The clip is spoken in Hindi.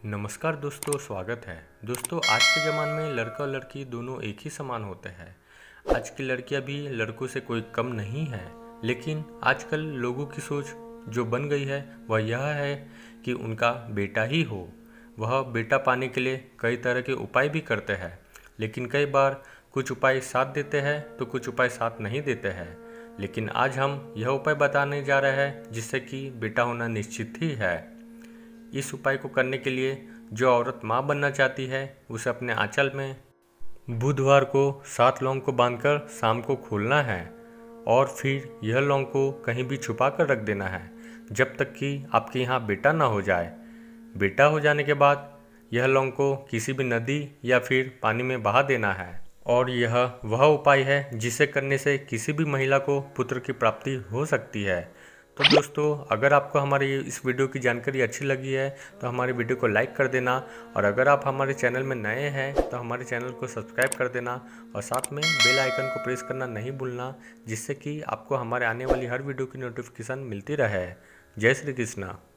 नमस्कार दोस्तों, स्वागत है। दोस्तों, आज के ज़माने में लड़का और लड़की दोनों एक ही समान होते हैं। आज की लड़कियां भी लड़कों से कोई कम नहीं है, लेकिन आजकल लोगों की सोच जो बन गई है वह यह है कि उनका बेटा ही हो। वह बेटा पाने के लिए कई तरह के उपाय भी करते हैं, लेकिन कई बार कुछ उपाय साथ देते हैं तो कुछ उपाय साथ नहीं देते हैं। लेकिन आज हम यह उपाय बताने जा रहे हैं जिससे कि बेटा होना निश्चित ही है। इस उपाय को करने के लिए जो औरत माँ बनना चाहती है उसे अपने आंचल में बुधवार को 7 लौंग को बांधकर शाम को खोलना है और फिर यह लौंग को कहीं भी छुपा कर रख देना है जब तक कि आपके यहाँ बेटा ना हो जाए। बेटा हो जाने के बाद यह लौंग को किसी भी नदी या फिर पानी में बहा देना है और यह वह उपाय है जिसे करने से किसी भी महिला को पुत्र की प्राप्ति हो सकती है। तो दोस्तों, अगर आपको हमारी इस वीडियो की जानकारी अच्छी लगी है तो हमारे वीडियो को लाइक कर देना, और अगर आप हमारे चैनल में नए हैं तो हमारे चैनल को सब्सक्राइब कर देना और साथ में बेल आइकन को प्रेस करना नहीं भूलना, जिससे कि आपको हमारे आने वाली हर वीडियो की नोटिफिकेशन मिलती रहे। जय श्री कृष्णा।